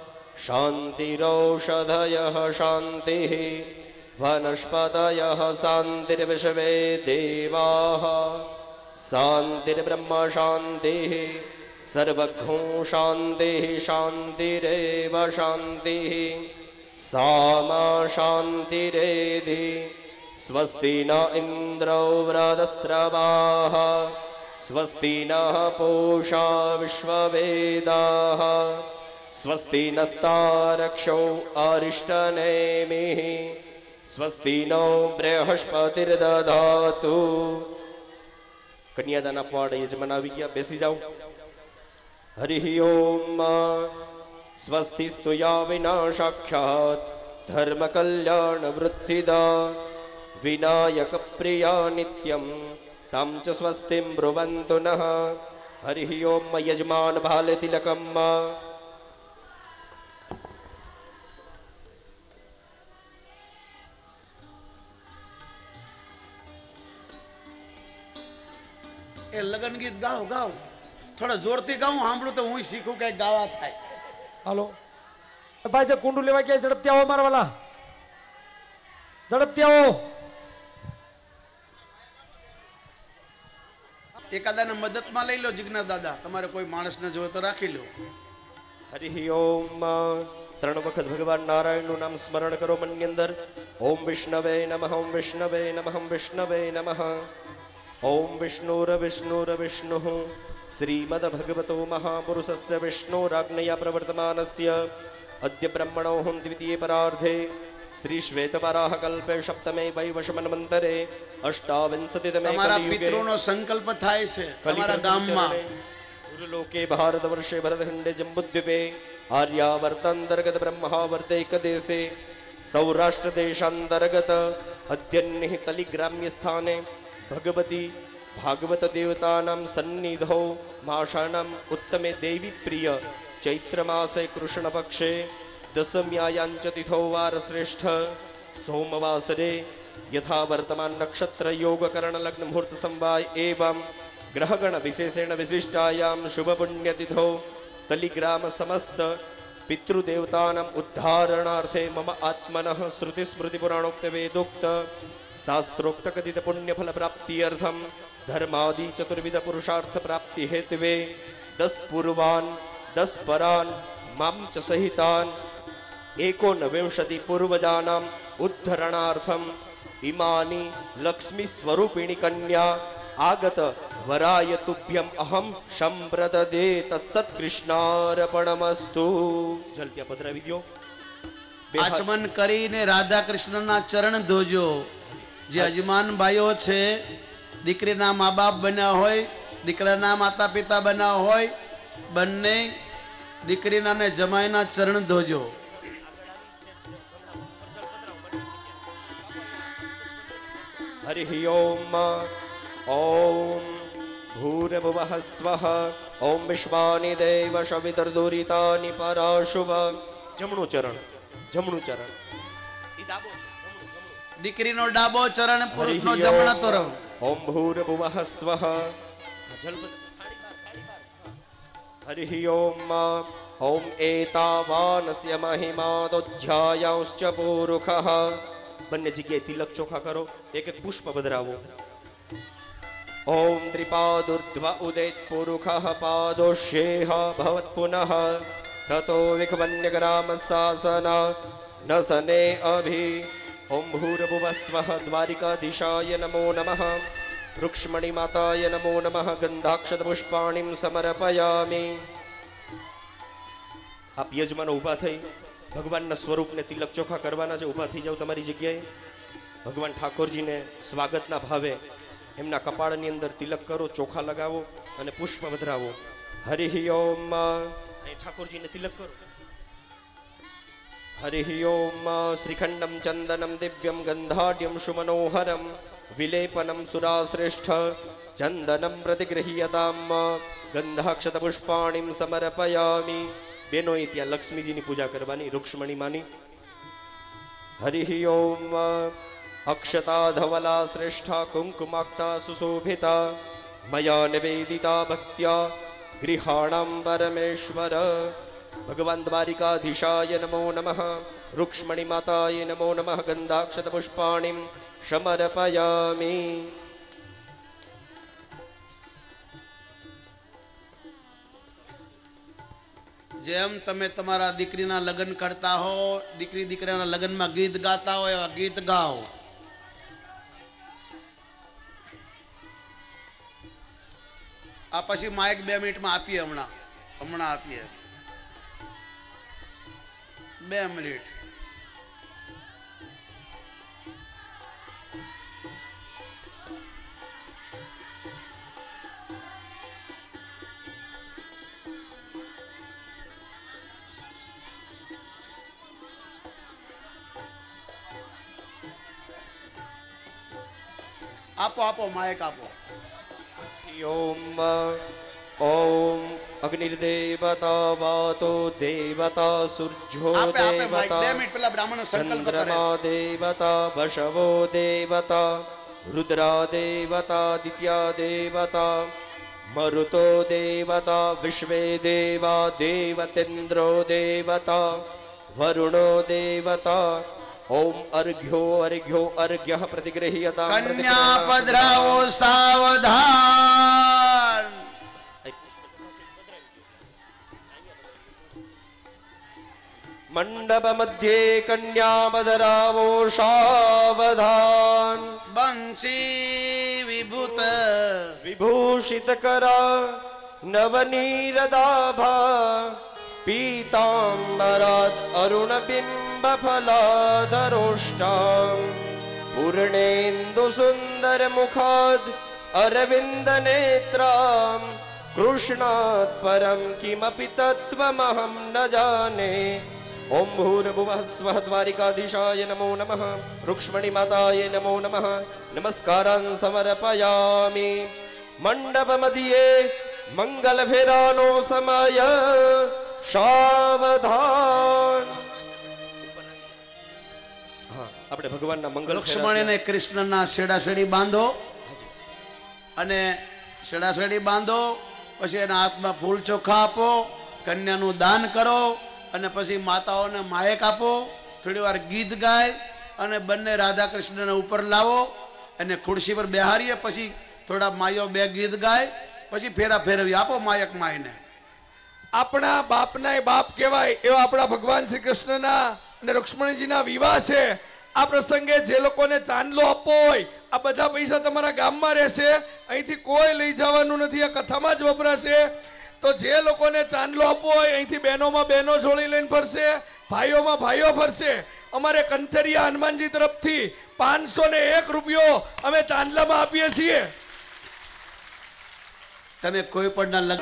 શાંતિરૌષધયઃ શાંતિઃ વનસ્પતયઃ શાંતિર્વિશ્વે દેવાઃ શાંતિર્બ્રહ્મ શાંતિઃ સર્વઘ્નું શાંતિઃ શાંતિરેવ શાંતિઃ સામા શાંતિરેધિ સ્વસ્તિ ન ઇન્દ્રો વૃદસ્રવાઃ સ્વસ્તિ નઃ પૂષા વિશ્વવેદાઃ સ્વસ્તિ નસ્તારક્ષો અરિષ્ટનેમિઃ સ્વસ્તિ નો બૃહસ્પતિર્દધાતુ. કન્યાદાન આપવા યજમાન આવી ગયા, બેસી જાઓ. હરિ ઓમ. સ્વસ્તિસ્તુ યા વિનાશાખ્યાત ધર્મ કલ્યાણ વૃદ્ધિદા વિનાયક પ્રિયા નિત્યમ તમ ચ સ્વસ્તિમ બ્રુવન્તુ નઃ. હરિ ઓમ. યજમાન ભાલે તિલકમ. એ લગન ગીત ગાઓ, ગાઓ થોડા જોરથી ગાઉં, સાંભળું તો હું શીખું કઈ ગાવા થાય. હાલો ભાઈ, જે કુંડું લેવા ગયા ઝડપથી આવો મારા વાલા, ઝડપથી આવો. એકાદાને મદદમાં લઈ લો. જિજ્ઞાસ દાદા, તમારે કોઈ માણસને જોવે તો રાખી લો. હરિ ઓમ. 3 વખત ભગવાન નારાયણનું નામ સ્મરણ કરો મનની અંદર. ઓમ વિષ્ણવે નમઃ, ઓમ વિષ્ણવે નમઃ, ઓમ વિષ્ણવે નમઃ. ઓમ વિષ્ણુર્વિષ્ણુર્વિષ્ણુઃ શ્રીમદ ભગવતો મહાપુરુષસ્ય વિષ્ણોરાજ્ઞયા પ્રવર્તમાનસ્ય અદ્ય બ્રહ્મણોઃ દ્વિતીયે પરાર્ધે શ્રી શ્વેતવરાહ કલ્પે સપ્તમે વૈવસ્વમન્વંતરે અષ્ટાવિંશતિતમે તમારા કલિયુગે પિતૃનો સંકલ્પ થાય છે તમારા ગામમાં. લોકે ભારતવર્ષે ભરતખંડે જંબુદ્વીપે આર્યાવર્તાંતર્ગત બ્રહ્માવર્તે એકદેશે સૌરાષ્ટ્ર દેશાંતર્ગત અદ્યન્નિ તલિગ્રામ્ય સ્થાને ભગવતી ભાગવત દેવતાનાં સન્નિધૌ માષાણાં ઉત્તમે દેવી પ્રિય ચૈત્ર માસે કૃષ્ણ પક્ષે દશમ્યાયાંચ તિથૌ વાર શ્રેષ્ઠ સોમવાસરે યથા વર્તમાન નક્ષત્ર યોગ કરણ લગ્ન મુહૂર્ત સંવાય એવં ગ્રહગણ વિશેષેણ વિશિષ્ટાયામ શુભ પુણ્યતિથો તલિગ્રામ સમસ્ત પિતૃદેવતાનાં ઉદ્ધારણાર્થે મમ આત્મનઃ શ્રુતિ સ્મૃતિ પુરાણોક્ત વેદોક્ત શાસ્ત્રોક્ત કથિત પુણ્ય ફલ પ્રાપ્તિ અર્થમ ધર્માદિ ચતુર્વિધ પુરુષાર્થ પ્રાપ્તિ હેતવે 10 પૂર્વાન 10 પરાન મામ ચ સહિતાન 19 પૂર્વજાનામ ઉદ્ધરણાર્થમ ઇમાની લક્ષ્મી સ્વરૂપિણી કન્યા આગત વરાય તુભ્યમ અહમ સંપ્રદદે તત્સત કૃષ્ણાર્પણમસ્તુ. જલ્દી પધરાવી દો. આચમન કરીને રાધા કૃષ્ણના ચરણ ધોજો. જે અજમાન ભાઈઓ છે, દીકરીના મા બાપ બન્યા હોય, દીકરાના માતા પિતા બન્યા હોય, બંને દીકરીના ને જમાઈના ચરણ ધોજો. હરિ ઓમ. ઓમ ભૂર્ભુવઃ સ્વઃ. ઓમ વિશ્વાનિ દેવ સવિતર્દુરિતાનિ પરાશુભ. જમણું ચરણ, જમણું ચરણ. દીકરીનો ડાબો ચરણ, પુરુષનો જમણો તરફ. ઓમ ભૂર્ભુવઃ સ્વઃ. હરિ ઓમ. ઓમ એતાવાનસ્ય મહિમાદોધ્યાયાંશ્ચ પુરુષઃ. બંને જગ્યાએ તિલક ચોખા કરો, એક એક પુષ્પ પધરાવો. ઓમ ત્રિપાદુર્ધ્વ ઉદિત પુરુષઃ પાદોષ્યેહ ભવત પુનઃ તતો વિખવન્યગ્રામ શાસન ન સને અભિ. ઓમ ભૂર્ભુવઃ સ્વઃ. દ્વારિકાધીશાય નમો નમઃ. રૂક્ષ્મણી માતાય નમો નમઃ. ગંધાક્ષત પુષ્પાણીમ સમર્પયામિ. આપ યજમાનો ઊભા થઈ ભગવાનના સ્વરૂપને તિલક ચોખા કરવાના છે. ઊભા થઈ જાઓ તમારી જગ્યાએ. ભગવાન ઠાકોરજીને સ્વાગતના ભાવે એમના કપાળની અંદર તિલક કરો, ચોખા લગાવો અને પુષ્પ વધરાવો. હરિ ઓમ. ઠાકોરજીને તિલક કરો. હરિ ઓમ. શ્રીખંડમ ચંદનમ દિવ્યમ ગંધાઢ્યમ સુમનોહરમ વિલેપનમ સુરાશ્રેષ્ઠ ચંદનમ પ્રતિગૃહ્યતામ ગંધાક્ષત પુષ્પાણીમ સમર્પયામિ. બેનોએ ત્યાં લક્ષ્મીજીની પૂજા કરવાની, રૂક્ષ્મણી માની. હરિ ઓમ. અક્ષતા ધવલા શ્રેષ્ઠા કુંકુમાક્તા સુશોભિતા મયા નિવેદિતા ભક્ત્યા ગૃહાણામ પરમેશ્વર. ભગવાન દ્વારિકાધીશાય નમો નમઃ. રૂક્ષ્મણી માતાય નમો નમઃ. ગંધાક્ષત પુષ્પાણીમ સમર્પયામિ. જેમ તમે તમારા દીકરીના લગ્ન કરતા હો, દીકરી દીકરાના લગ્નમાં ગીત ગાતા હો, એવા ગીત ગાઓ. આ પછી માઇક 2 મિનિટમાં આપીએ. હમણાં આપીએ 2 મિનિટ. આપો માઇક આપો. ઓમ ઓમ અગ્નિર્દેવતા વાતો દેવતા સૂર્યો આપે માઇક. દેવતા 2 મિનિટ પહેલા બ્રાહ્મણો સંકલ્પ કરે. ચંદ્રમા દેવતા વશવો દેવતા રુદ્રા દેવતા દિત્યા દેવતા મરુતો દેવતા વિશ્વે દેવા દેવતેન્દ્રો દેવતા વરુણો દેવતા. ઓમ અર્ઘ્યો અર્ઘ્ય પ્રતિગૃહ્યતા. કન્યા પધરાવો સાવધાન. મંડપ મધ્યે કન્યા પધરાવો સાવધાન. બંસી વિભૂત વિભૂષિત કરા નવનીરદાભા પીતાંબરાત અરુણ બિંબ ફલાધરોષ્ટાં પૂર્ણેન્દુ સુંદર મુખાદ અરવિંદ નેત્રાં કૃષ્ણાત પરમ કિમપી તત્વમહં ન જાને. ઓમ ભૂર્ભુવઃ સ્વઃ દ્વારિકાધીશાય નમો નમઃ. રૂક્ષ્મણી માતાય નમો નમઃ. નમસ્કારાન સમર્પયામિ. મંડપ મધ્યે મંગલ ફેરાનો સમય સાવધાન. આપણે ભગવાનના મંગલ રૂક્ષ્મણીને કૃષ્ણના શેડાશેડી બાંધો અને શેડાશેડી બાંધો. પછી એના હાથમાં ફૂલ ચોખા આપો, કન્યાનું દાન કરો અને પછી માતાઓને માયક આપો. થોડી વાર ગીત ગાય અને બંને રાધા કૃષ્ણને ઉપર લાવો અને ખુરશી પર બેહારીએ. પછી થોડા માયો 2 ગીત ગાય, પછી ફેરા ફેરવી આપો માયક માયને. આપણા બાપના બાપ કહેવાય એવા આપણા ભગવાન શ્રી કૃષ્ણના અને રૂક્ષ્મણીજીના વિવાહ છે. આ પ્રસંગે જે લોકોને ચાંદલો આપવો હોય, આ બધા પૈસા તમારા ગામમાં રહેશે, અહીંથી કોઈ લઈ જવાનું નથી, આ કથામાં જ વપરાશે. તો જે લોકોને ચાંદલો આપવો હોય, અહીંથી બહેનોમાં બહેનો જોડી લઈને ફરશે, ભાઈઓમાં ભાઈઓ ફરશે. અમારે કંથરિયા હનુમાનજી તરફથી 501 રૂપિયો અમે ચાંદલામાં આપીએ છીએ. તમે કોઈ પણ ના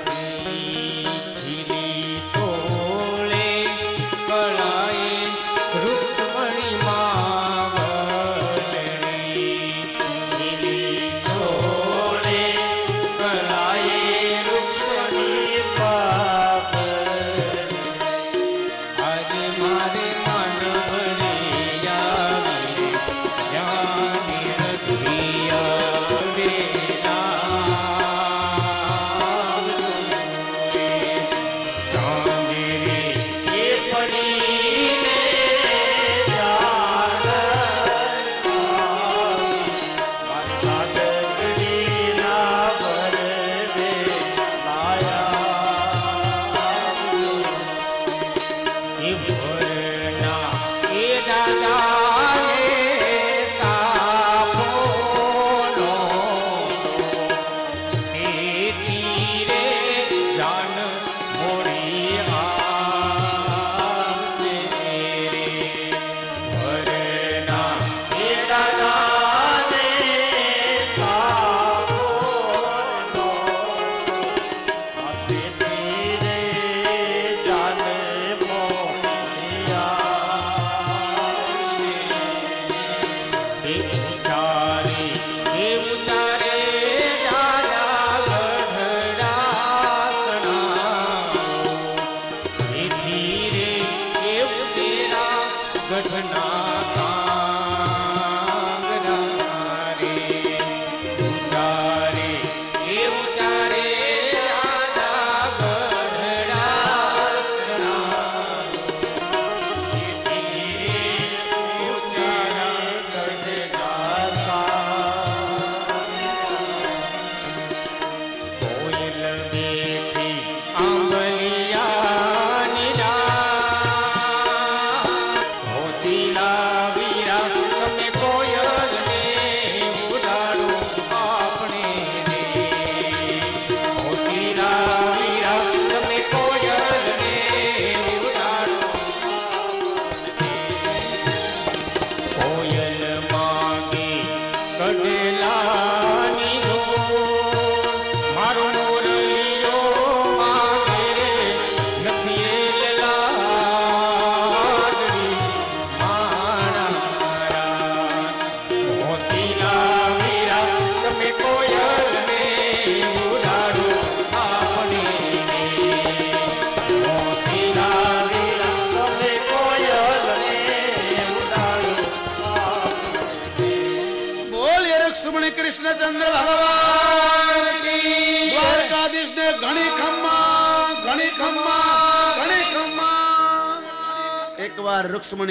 रुक्ष्मणी कृष्णचंद्र भगवान की द्वारकाधीश ने घणी खम्मा घणी खम्मा घणी खम्मा। एक बार रुक्ष्मणी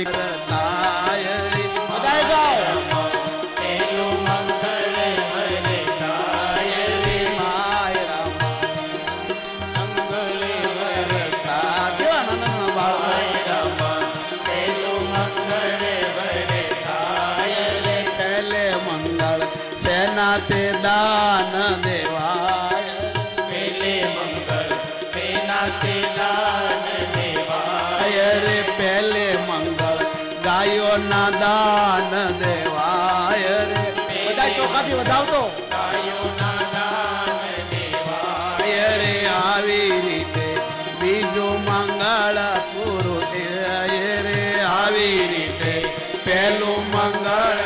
बधाई गाओ। ते दान देवाय पहले मंगल सेना ते दान देवाय रे पहले मंगल गायो ना दान देवाय रे बधाई चौखाती बधाव तो गायो ना दान देवाय रे आवी रीते बीजो मंगल पूरो रे आवी रीते पहलो मंगल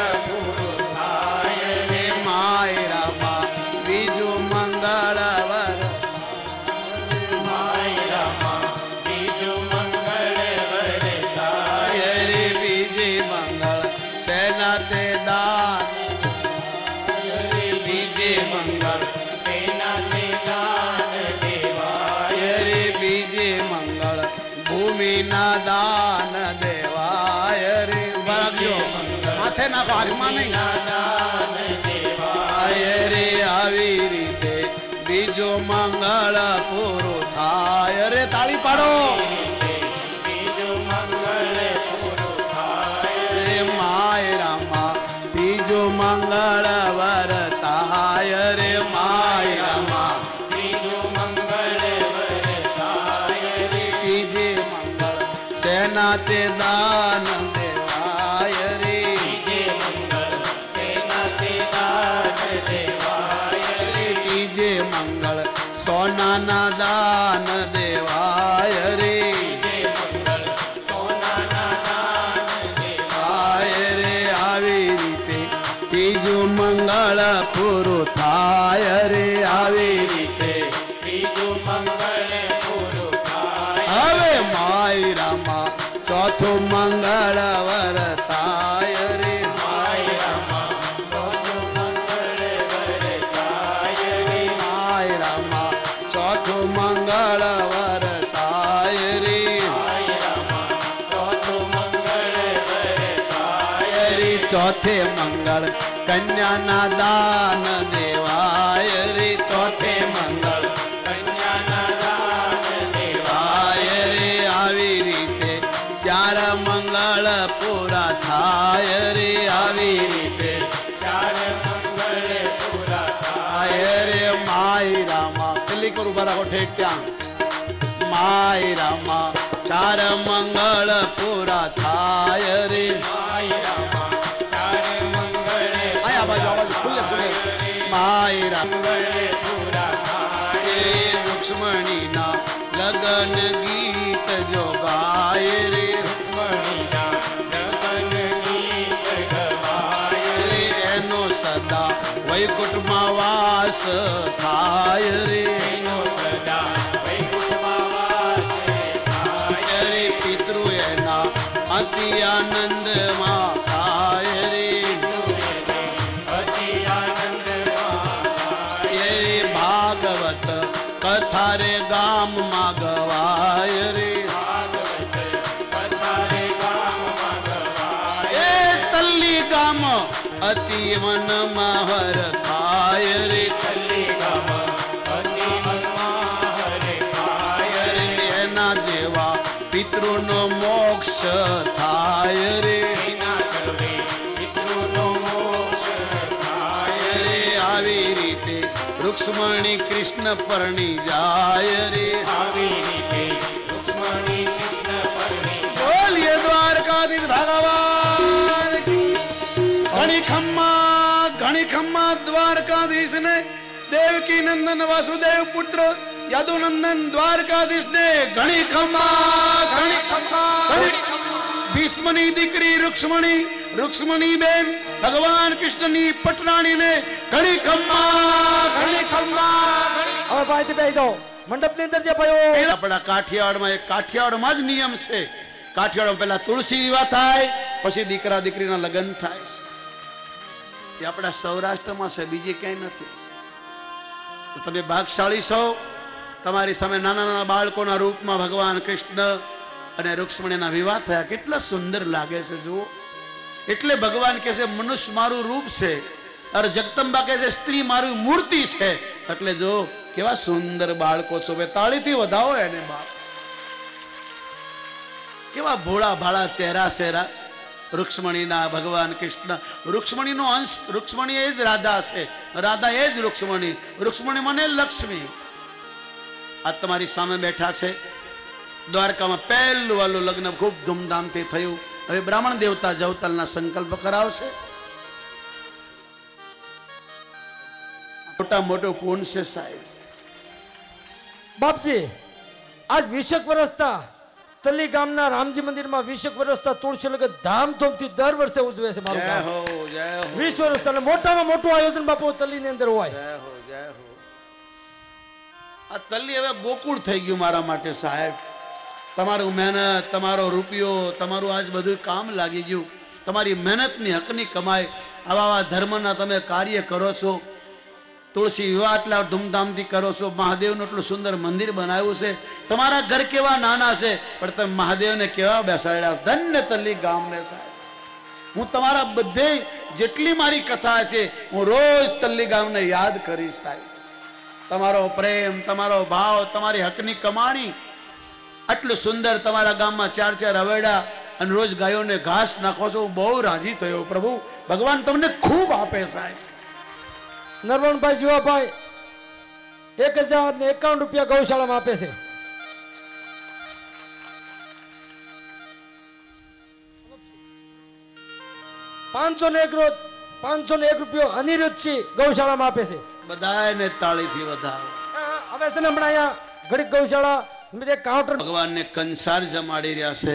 दान देवाय रे माथे ना भागमा नहीं दान देवाय रे आवी रीते बीजो मंगल पूरो थाय रे ताली पाड़ो बीजो मंगल पूरो थाय रे माय रामा तीजो मंगल वरताय रे माय रामा बीजो मंगल वरताय रे तीजे सेना ते दान देवाय रे तीजे मंगल सेना ते दान देवाय रे तीजे मंगल सोना ना दान देवाय रे तीजे मंगल सोना ना दान देवाय रे आवी रीते तीजो मंगल पूरो थाय रे आवी रीते तीजो मंगल पूरो थाय हवे माय रामा चौथो मंगल वरताय रे माय रामा चौथो मंगल वरताय रे माय रामा चौथो मंगल वरताय रे माय रामा चौथो मंगल वरताय रे चौथे मंगल कन्या ना दान देवाय रे चौथे मंगल कन्या ना दान देवाय रे आवी रीते चार मंगल पूरा थाय रे आवी रीते चार मंगल पूरा थाय रे माय रामा दिल्ली को बरा को ठेक त्या माय रामा चार मंगल पूरा थाय रे माय रामा चार मंगल आया आवाज खुले खुले माय रामा पूरा थाय लक्ष्मणी ना लगन गीत जो गाय रे लक्ष्मणी ना लगन गीत गवाय रे एनो सदा वैकुंठ में वास थाय रे एनो सदा वैकुंठ में वास थाय रे पितृ एना अति आनंद मा थाय रे अति आनंद रे भागवत कथा रे गाम मा गवाय रे भागवत कथा रे गाम में गवाय तल्ली गाम अति मन महर थाय रे तल्ली गाम अति मन महर थाय रे एना जेवा पितृनो मोक्ष थाय रे एना करवे पितृनो मोक्ष थाय रे आवी रीते रुक्ष्मणी कृष्ण परणी जाय रे આવી રીતે રુક્ષ્મણી કૃષ્ણ પરણી बोलिए द्वारकाधीश भगवान की। घणी खम्मा द्वारकाधीश ने देवकी नंदन वासुदेव पुत्र यदुनंदन द्वारकाधीश ने घणी खम्मा भीष्मनी दीकरी रुक्ष्मणी बेन भगवान कृष्ण नी पटराणी ने ઘણી ખમ્મા ઘણી ખમ્મા હવે ભાઈથી બેસી જાઓ મંડપની અંદર જે ભાઈઓ આપણા કાઠિયાવાડમાં એક કાઠિયાવાડમાં જ નિયમ છે કાઠિયાવાડમાં પહેલા તુલસી વિવાહ થાય પછી દીકરા દીકરીના લગ્ન થાય એ આપણા સૌરાષ્ટ્રમાં છે બીજે ક્યાંય નથી તો તમે ભાગશાળી છો તમારી સામે નાના નાના બાળકોના રૂપમાં ભગવાન કૃષ્ણ અને રૂક્ષ્મણીના વિવાહ થયા કેટલા સુંદર લાગે છે જુઓ એટલે ભગવાન કહે છે મનુષ્ય મારું રૂપ છે અરે જગદંબા કહે છે સ્ત્રી મારી મૂર્તિ છે એટલે જો કેવા સુંદર બાળકો છો બે તાળીથી વધાવો એને બાપ કેવા ભોળા ભાળા ચહેરા છે રૂક્ષ્મણીના ભગવાન કૃષ્ણ રૂક્ષ્મણીનો અંશ રૂક્ષ્મણી એ જ રાધા છે રાધા એ જ રૂક્ષ્મણી રૂક્ષ્મણી મને લક્ષ્મી આ તમારી સામે બેઠા છે દ્વારકામાં પહેલું વાલું લગ્ન ખૂબ ધૂમધામથી થયું હવે બ્રાહ્મણ દેવતા જવતલના સંકલ્પ કરાવશે મોટા મોટું પૂર્ણ છે સાહેબ બાપજી આજ 20 વર્ષથી તલી ગામના રામજી મંદિરમાં 20 વર્ષથી તુલસી લગ્ન ધામધૂમથી દર વર્ષે ઉજવે છે મારું ગામ. 20 વર્ષ અને મોટામાં મોટું આયોજન બાપુ તલીની અંદર હોય. આ તલી હવે ગોકુળ થઈ ગયું મારા માટે સાહેબ તમારું મહેનત તમારો રૂપિયો તમારું આજ બધું કામ લાગી ગયું તમારી મહેનતની હકની કમાઈ આવા ધર્મના તમે કાર્ય કરો છો તુલસી વિવાહ એટલા ધૂમધામથી કરો છો મહાદેવનું એટલું સુંદર મંદિર બનાવ્યું છે તમારા ઘર કેવા નાના છે પણ તમે મહાદેવને કેવા બેસાડ્યા ધન્ય તલી ગામને સાહેબ હું તમારા બધે જેટલી મારી કથા છે હું રોજ તલી ગામને યાદ કરીશ સાહેબ તમારો પ્રેમ તમારો ભાવ તમારી હકની કમાણી આટલું સુંદર તમારા ગામમાં 4 હવેડા અને રોજ ગાયોને ઘાસ નાખો છો હું બહુ રાજી થયો પ્રભુ ભગવાન તમને ખૂબ આપે સાહેબ નરવણભાઈ જીવાભાઈ 1051 રૂપિયા ગૌશાળામાં આપે છે. 501 રૂપિયો અનિરુદ્ધજી ગૌશાળામાં આપે છે. બધાને તાળીથી વધાવો. હવે છે ને હમણાં અહીંયા ઘડીક ગૌશાળા કાઉન્ટર ભગવાનને કંસાર જમાડી રહ્યા છે.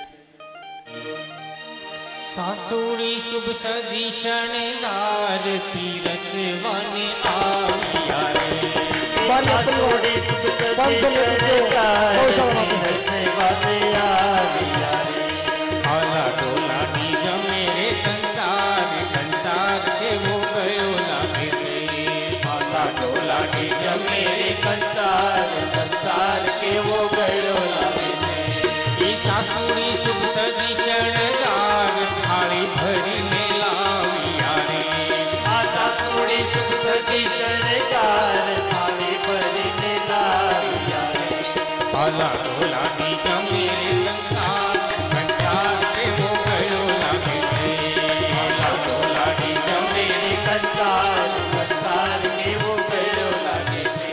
સાસુડી શુભ સદી શણગાર પીરસવાને આવ્યા રે સાસુડી શુભ સદી શણગાર પીરસવાને આવ્યા રે આલા ડોલાની જમે રે કંસાર કેવો ગયો લાગે રે આલા ડોલાની જમે રે કંસાર કેવો ગયો લાગે રે ઈ સાસુડી શુભ સદી શણગાર થાળી ભરીને લાવ્યા રે આ સાસુડી શુભ સદી શણગાર થાળી ભરીને લાવ્યા રે આલા ડોલાની જમે રે કંસાર કેવો ગયો લાગે રે આલા ડોલાની જમે રે કંસાર કેવો ગયો લાગે છે.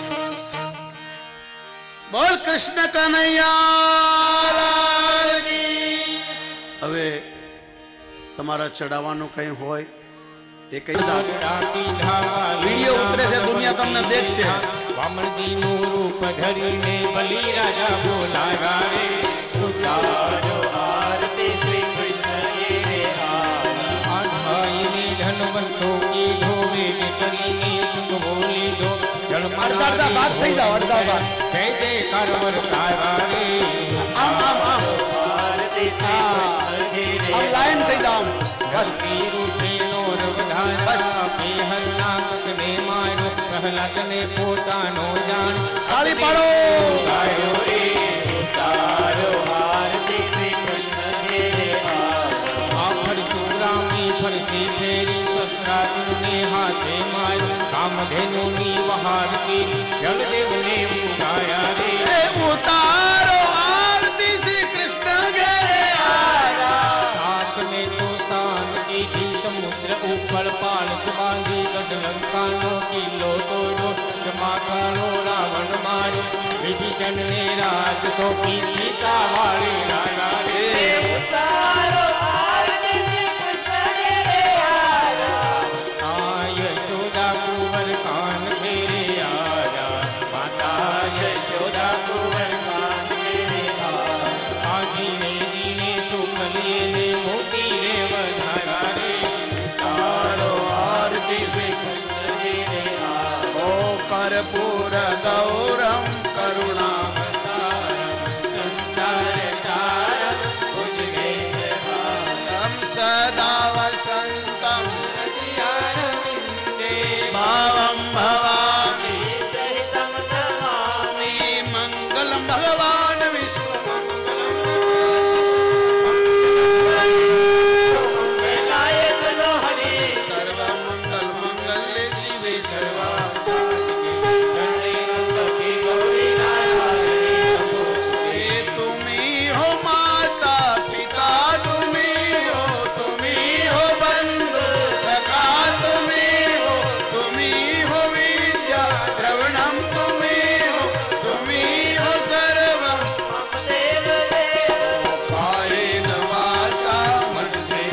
બોલ કૃષ્ણ કનૈયા લાલ કી. હવે તમારા ચડાવવાનું કઈ હોય એ કઈ વિડીયો ઉતરે છે દુનિયા તમને દેખશે. વામણજી નું રૂપ ધરીને બલિ રાજા બોલાવ્યા રે ઉતારો આરતી શ્રી કૃષ્ણ રે આભાઈને ધનવંતો કી ધોવે કરીને ચુંગવો લીધો અડધા ભાગ થઈ જાઓ અડધા ભાગ. જય જય કરવર કાયવા રે આમ આમ આમ આરતી શ્રી કૃષ્ણ રે આમ લાઈન થઈ જાઓ. બસ પ્રહલાદને પોતાનો જાણ તાળી પાડો. ગાયો રે ઉતારો આરતી શ્રી કૃષ્ણ રે આ પરશુરામની ફરસી ફેરી શસ્ત્રાર્જુનને હાથે માર્યું કામધેનુની વહાર કરી જલદેવને ઉગાયા રે ઉતારો આરતી શ્રી કૃષ્ણ ઘેરે આયા. સાતને તો શાંતિ સમુદ્ર ઉપર પાળક બાંધી ગઢલંકાનો કિલ્લો તોડ્યો જમાકાનો રાવણ માર્યો વિભીષણને રાજ સોંપી સીતા વાળી રાજા રે ઉતારો આરતી શ્રી કૃષ્ણ રે આયા આ યશોદા કુંવર કાન ઘેરે આયા માતા યશોદા કુંવર કાન ઘેરે આયા આજીને જીને સુકલીએ મોતી રે વધારા રે તારો આરતી શ્રી કૃષ્ણ कर्पूर गौरम करुणा सदा वसंतम भावं भवामि मंगलम भगवान विष्णु सर्वमंगल मंगल्ये शिवे तुम्ही हो माता पिता तुम्ही हो बंधु सखा तुम्ही हो विद्या द्रवणम तुम्ही हो सर्वम कायेन वाचा मनसे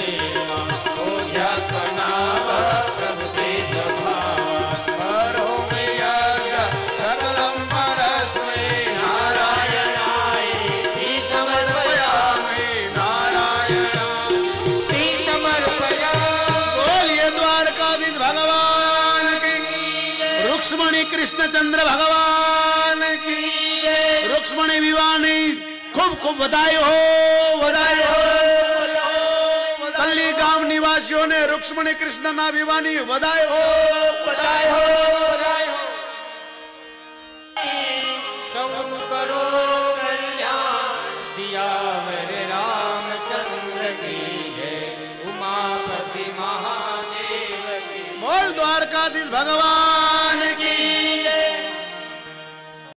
ध्यात्मना वा प्रभुते भावात् करोमि यज्ञ सकलं परस्मै नारायणाय समर्पयामि बोलिए द्वारकाधीश भगवान की रुक्मणी कृष्णचंद्र भगवान की रुक्मणी विवानी खूब खूब बधाई हो तल्ली गांव निवासियों ने रुक्मणी कृष्ण ना विवानी बधाई हो करो कल्याण सियावर रामचंद्र की जय उमापति महादेव की बोल द्वारकाधीश भगवान